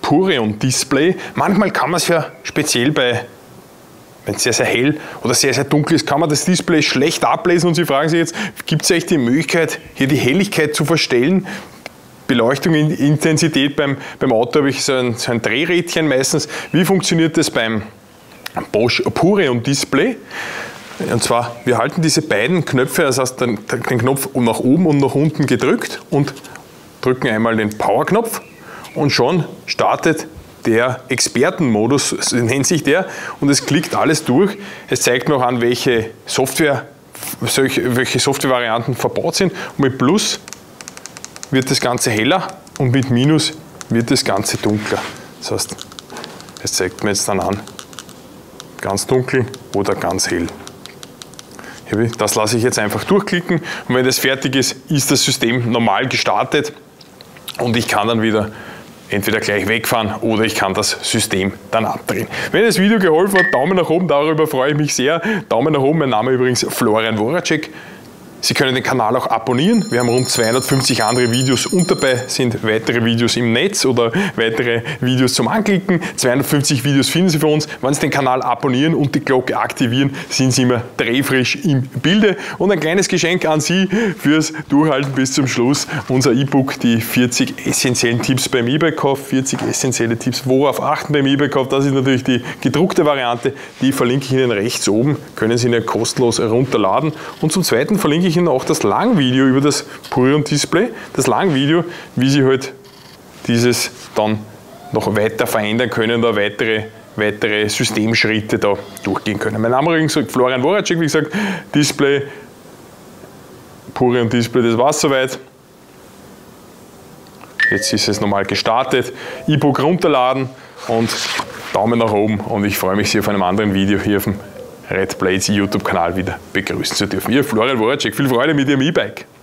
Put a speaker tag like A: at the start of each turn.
A: Purion Display. Manchmal kann man es ja speziell wenn es sehr, sehr hell oder sehr, sehr dunkel ist, kann man das Display schlecht ablesen und Sie fragen sich jetzt, gibt es eigentlich die Möglichkeit, hier die Helligkeit zu verstellen? Beleuchtung in Intensität beim Auto habe ich so ein Drehrädchen meistens. Wie funktioniert das beim Bosch Purion Display? Und zwar, wir halten diese beiden Knöpfe, das heißt den Knopf nach oben und nach unten gedrückt und drücken einmal den Power-Knopf und schon startet der Expertenmodus, so nennt sich der, und es klickt alles durch. Es zeigt noch an, welche Softwarevarianten verbaut sind. Und mit Plus wird das Ganze heller und mit Minus wird das Ganze dunkler. Das heißt, es zeigt mir jetzt dann an, ganz dunkel oder ganz hell. Das lasse ich jetzt einfach durchklicken und wenn das fertig ist, ist das System normal gestartet und ich kann dann wieder entweder gleich wegfahren oder ich kann das System dann abdrehen. Wenn das Video geholfen hat, Daumen nach oben, darüber freue ich mich sehr. Daumen nach oben, mein Name übrigens Florian Woracek. Sie können den Kanal auch abonnieren. Wir haben rund 250 andere Videos und dabei sind weitere Videos im Netz oder weitere Videos zum Anklicken. 250 Videos finden Sie von uns. Wenn Sie den Kanal abonnieren und die Glocke aktivieren, sind Sie immer drehfrisch im Bilde. Und ein kleines Geschenk an Sie fürs Durchhalten bis zum Schluss. Unser E-Book, die 40 essentiellen Tipps beim eBay-Kauf. 40 essentielle Tipps, worauf achten beim eBay-Kauf. Das ist natürlich die gedruckte Variante. Die verlinke ich Ihnen rechts oben. Können Sie Ihnen kostenlos herunterladen. Und zum Zweiten verlinke ich Ihnen auch das Langvideo über das Purion Display, das Langvideo, wie Sie halt dieses dann noch weiter verändern können oder weitere Systemschritte da durchgehen können. Mein Name ist Florian Woracek, wie gesagt, Display, Purion Display, das war es soweit. Jetzt ist es normal gestartet, E-Book runterladen und Daumen nach oben und ich freue mich, Sie auf einem anderen Video hier auf dem Red Blades YouTube-Kanal wieder begrüßen zu dürfen. Ihr Florian Woracek, viel Freude mit Ihrem E-Bike.